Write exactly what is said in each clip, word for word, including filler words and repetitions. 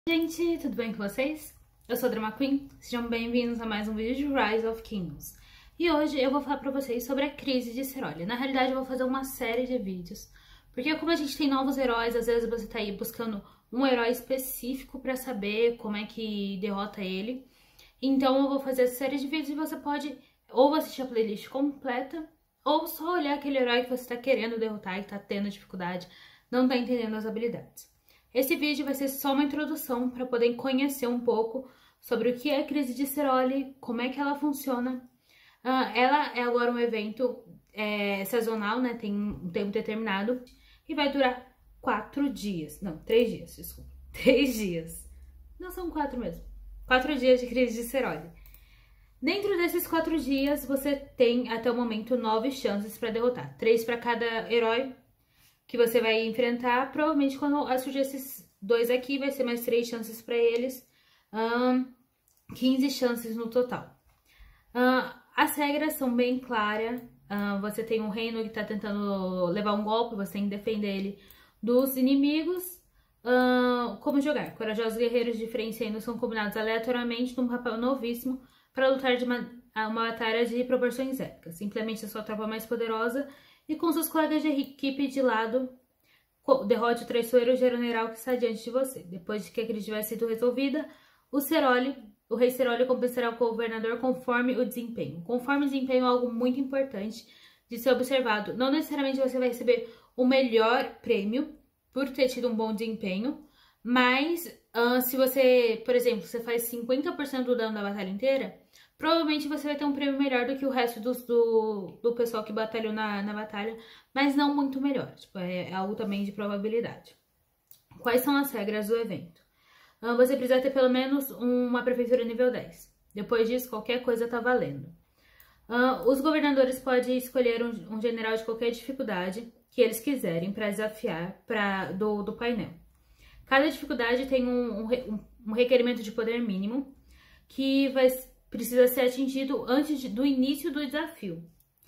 Gente, tudo bem com vocês? Eu sou a Drama Queen, sejam bem-vindos a mais um vídeo de Rise of Kingdoms. E hoje eu vou falar pra vocês sobre a crise de Cerole. Na realidade eu vou fazer uma série de vídeos, porque como a gente tem novos heróis, às vezes você tá aí buscando um herói específico pra saber como é que derrota ele. Então eu vou fazer essa série de vídeos e você pode ou assistir a playlist completa, ou só olhar aquele herói que você tá querendo derrotar e tá tendo dificuldade, não tá entendendo as habilidades. Esse vídeo vai ser só uma introdução para poder conhecer um pouco sobre o que é a crise de Cerole, como é que ela funciona. Uh, ela é agora um evento é, sazonal, né? Tem um tempo determinado e vai durar quatro dias. Não, três dias, desculpa. Três dias. Não são quatro mesmo. Quatro dias de crise de Cerole. Dentro desses quatro dias, você tem até o momento nove chances para derrotar. Três para cada herói que você vai enfrentar. Provavelmente quando surgir esses dois aqui, vai ser mais três chances para eles. Um, quinze chances no total. Uh, as regras são bem claras. Uh, você tem um reino que tá tentando levar um golpe, você tem que defender ele dos inimigos. Uh, como jogar? Corajosos guerreiros de frente ainda são combinados aleatoriamente num papel novíssimo para lutar de uma, uma batalha de proporções épicas. Implemente a sua tropa mais poderosa e com seus colegas de equipe de lado, derrote o traiçoeiro general que está diante de você. Depois de que a crise tiver sido resolvida, o Cerole, o rei Cerole compensará o governador conforme o desempenho. Conforme o desempenho é algo muito importante de ser observado. Não necessariamente você vai receber o melhor prêmio por ter tido um bom desempenho, mas uh, se você, por exemplo, você faz cinquenta por cento do dano da batalha inteira, provavelmente você vai ter um prêmio melhor do que o resto do, do, do pessoal que batalhou na, na batalha, mas não muito melhor. Tipo, é algo também de probabilidade. Quais são as regras do evento? Uh, você precisa ter pelo menos uma prefeitura nível dez. Depois disso, qualquer coisa tá valendo. Uh, os governadores podem escolher um, um general de qualquer dificuldade que eles quiserem para desafiar pra, do, do painel. Cada dificuldade tem um, um, um requerimento de poder mínimo que vai precisa ser atingido antes de, do início do desafio.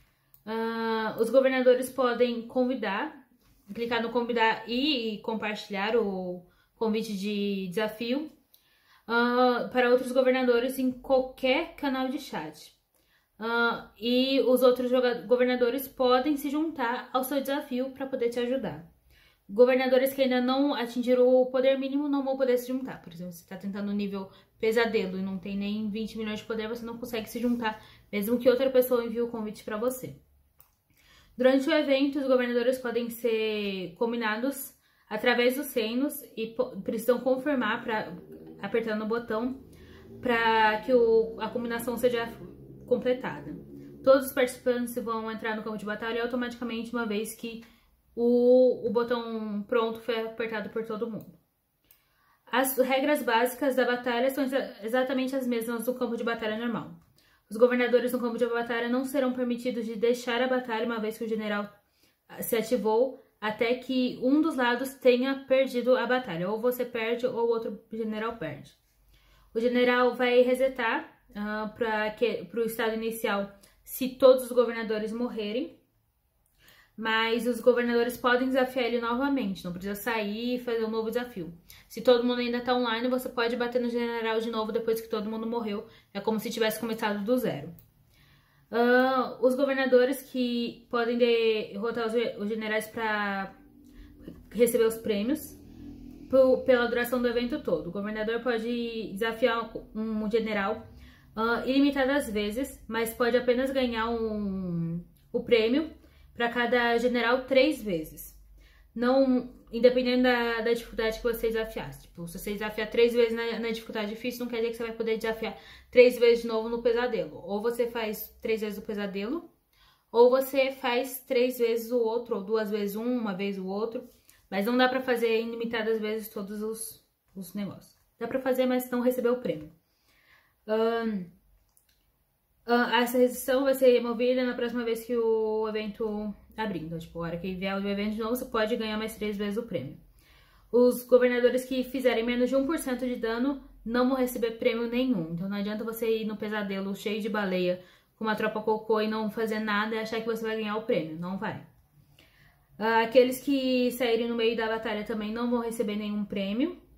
Uh, os governadores podem convidar, clicar no convidar e compartilhar o convite de desafio uh, para outros governadores em qualquer canal de chat. Uh, e os outros governadores podem se juntar ao seu desafio para poder te ajudar. Governadores que ainda não atingiram o poder mínimo não vão poder se juntar. Por exemplo, se você está tentando o nível pesadelo e não tem nem vinte milhões de poder, você não consegue se juntar, mesmo que outra pessoa envie o convite para você. Durante o evento, os governadores podem ser combinados através dos reinos e precisam confirmar, pra, apertando o botão, para que o, a combinação seja completada. Todos os participantes vão entrar no campo de batalha automaticamente uma vez que O, o botão pronto foi apertado por todo mundo. As regras básicas da batalha são exatamente as mesmas do campo de batalha normal. Os governadores no campo de batalha não serão permitidos de deixar a batalha uma vez que o general se ativou, até que um dos lados tenha perdido a batalha. Ou você perde ou o outro general perde. O general vai resetar uh, para o estado inicial se todos os governadores morrerem. Mas os governadores podem desafiar ele novamente, não precisa sair e fazer um novo desafio. Se todo mundo ainda tá online, você pode bater no general de novo depois que todo mundo morreu. É como se tivesse começado do zero. Uh, os governadores que podem derrotar os, os generais para receber os prêmios por, pela duração do evento todo. O governador pode desafiar um general uh, ilimitadas vezes, mas pode apenas ganhar um, o prêmio para cada general três vezes. Não, independendo da, da dificuldade que você desafiar. Tipo, se você desafiar três vezes na, na dificuldade difícil, não quer dizer que você vai poder desafiar três vezes de novo no pesadelo. Ou você faz três vezes o pesadelo, ou você faz três vezes o outro, ou duas vezes um, uma vez o outro. Mas não dá pra fazer ilimitadas vezes todos os, os negócios. Dá pra fazer, mas não receber o prêmio. Um, Uh, essa restrição vai ser removida na próxima vez que o evento abrir. Então, tipo, a hora que vier o evento de novo, você pode ganhar mais três vezes o prêmio. Os governadores que fizerem menos de um por cento de dano não vão receber prêmio nenhum. Então, não adianta você ir no pesadelo cheio de baleia com uma tropa cocô e não fazer nada e achar que você vai ganhar o prêmio. Não vai. Uh, aqueles que saírem no meio da batalha também não vão receber nenhum prêmio.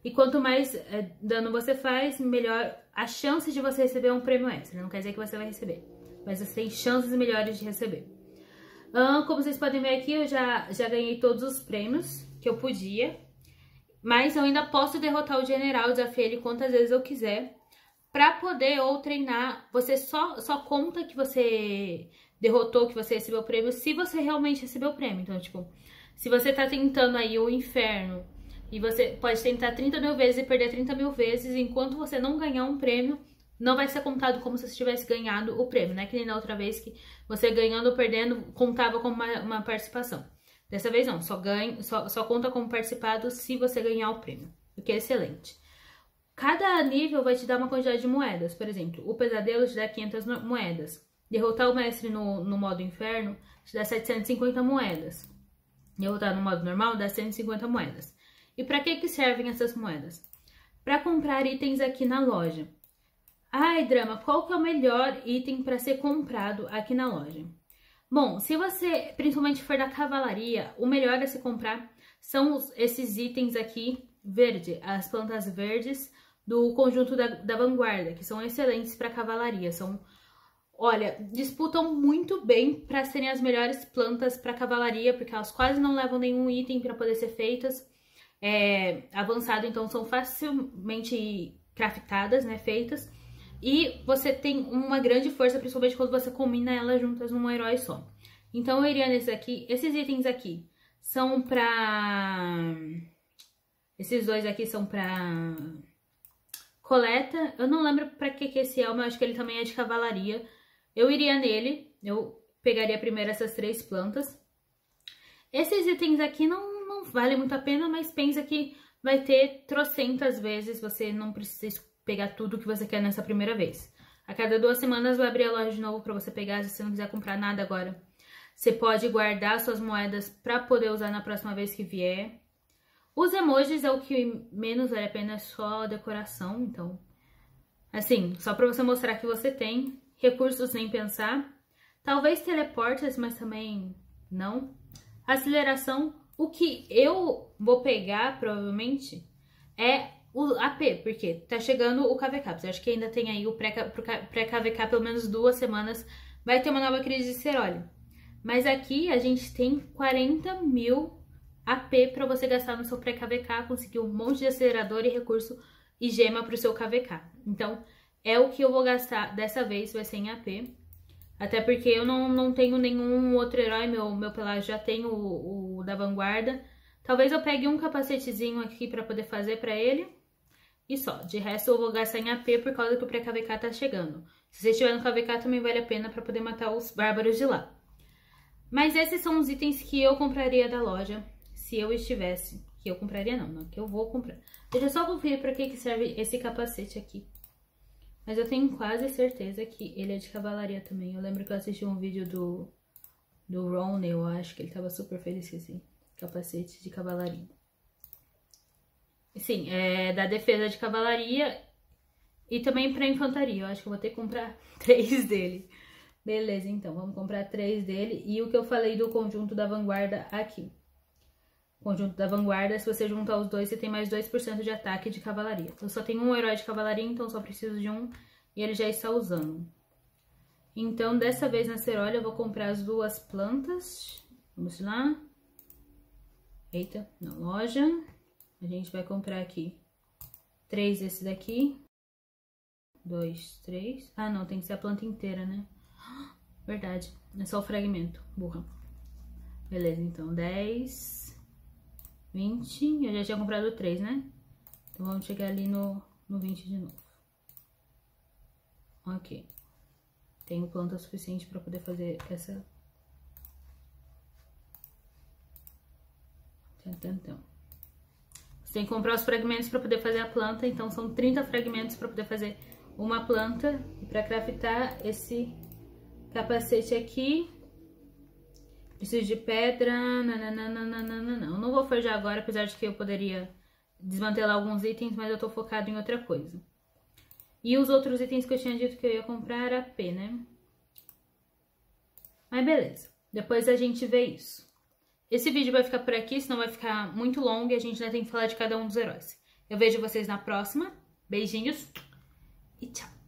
E quanto mais é, dano você faz, melhor a chance de você receber um prêmio extra. Não quer dizer que você vai receber, mas você tem chances melhores de receber. Ah, como vocês podem ver aqui, eu já, já ganhei todos os prêmios que eu podia. Mas eu ainda posso derrotar o general, desafiar ele quantas vezes eu quiser. Pra poder ou treinar, você só, só conta que você derrotou, que você recebeu o prêmio, se você realmente recebeu o prêmio. Então, tipo, se você tá tentando aí o inferno, e você pode tentar trinta mil vezes e perder trinta mil vezes, enquanto você não ganhar um prêmio, não vai ser contado como se você tivesse ganhado o prêmio, né? Que nem na outra vez que você ganhando ou perdendo contava como uma, uma participação. Dessa vez não, só, ganha, só, só conta como participado se você ganhar o prêmio, o que é excelente. Cada nível vai te dar uma quantidade de moedas. Por exemplo, o pesadelo te dá quinhentas moedas. Derrotar o mestre no, no modo inferno te dá setecentas e cinquenta moedas. Derrotar no modo normal dá cento e cinquenta moedas. E para que que servem essas moedas? Para comprar itens aqui na loja. Ai, Drama, qual que é o melhor item para ser comprado aqui na loja? Bom, se você principalmente for da cavalaria, o melhor a se comprar são os, esses itens aqui verde, as plantas verdes do conjunto da, da vanguarda, que são excelentes para cavalaria. São, olha, disputam muito bem para serem as melhores plantas para cavalaria, porque elas quase não levam nenhum item para poder ser feitas. É, avançado, então são facilmente craftadas, né, feitas. E você tem uma grande força, principalmente quando você combina elas juntas num herói só. Então eu iria nesse aqui. Esses itens aqui são pra... Esses dois aqui são pra coleta. Eu não lembro pra que que esse é, mas eu acho que ele também é de cavalaria. Eu iria nele. Eu pegaria primeiro essas três plantas. Esses itens aqui não, não valem muito a pena, mas pensa que vai ter trocentas vezes. Você não precisa pegar tudo que você quer nessa primeira vez. A cada duas semanas vai abrir a loja de novo pra você pegar, se você não quiser comprar nada agora. Você pode guardar suas moedas pra poder usar na próxima vez que vier. Os emojis é o que menos vale a pena, é só decoração, então... Assim, só pra você mostrar que você tem. Recursos nem pensar. Talvez teleportes, mas também não. Aceleração, o que eu vou pegar, provavelmente, é... o A P, porque tá chegando o K V K. Eu acho que ainda tem aí o pré-K V K, pelo menos duas semanas. Vai ter uma nova crise de Cerole. Mas aqui a gente tem quarenta mil A P pra você gastar no seu pré-K V K. Conseguir um monte de acelerador e recurso e gema pro seu K V K. Então, é o que eu vou gastar dessa vez, vai ser em A P. Até porque eu não, não tenho nenhum outro herói. Meu, meu Pelágio já tem o, o da vanguarda. Talvez eu pegue um capacetezinho aqui pra poder fazer pra ele. E só, de resto eu vou gastar em A P por causa que o pré-K V K tá chegando. Se você estiver no K V K também vale a pena pra poder matar os bárbaros de lá. Mas esses são os itens que eu compraria da loja, se eu estivesse. Que eu compraria não, não, que eu vou comprar. Deixa eu só conferir pra que que serve esse capacete aqui. Mas eu tenho quase certeza que ele é de cavalaria também. Eu lembro que eu assisti um vídeo do, do Ron, eu acho que ele tava super feliz com esse capacete de cavalaria. Sim, é da defesa de cavalaria e também pra infantaria. Eu acho que eu vou ter que comprar três dele. Beleza, então, vamos comprar três dele. E o que eu falei do conjunto da vanguarda aqui. Conjunto da vanguarda, se você juntar os dois, você tem mais dois por cento de ataque de cavalaria. Eu só tenho um herói de cavalaria, então só preciso de um. E ele já está usando. Então, dessa vez na Cerole, eu vou comprar as duas plantas. Vamos lá. Eita, na loja. A gente vai comprar aqui três desse daqui. Dois, três. Ah, não, tem que ser a planta inteira, né? Verdade, é só o fragmento, burra. Beleza, então dez, vinte. Eu já tinha comprado três, né? Então vamos chegar ali no, no vinte de novo. Ok. Tenho planta suficiente para poder fazer essa... Então... Você tem que comprar os fragmentos para poder fazer a planta, então são trinta fragmentos para poder fazer uma planta. E para craftar esse capacete aqui, preciso de pedra, nananana. Eu não vou forjar agora, apesar de que eu poderia desmantelar alguns itens, mas eu tô focado em outra coisa. E os outros itens que eu tinha dito que eu ia comprar era P, né? Mas beleza, depois a gente vê isso. Esse vídeo vai ficar por aqui, senão vai ficar muito longo e a gente ainda tem que falar de cada um dos heróis. Eu vejo vocês na próxima. Beijinhos e tchau!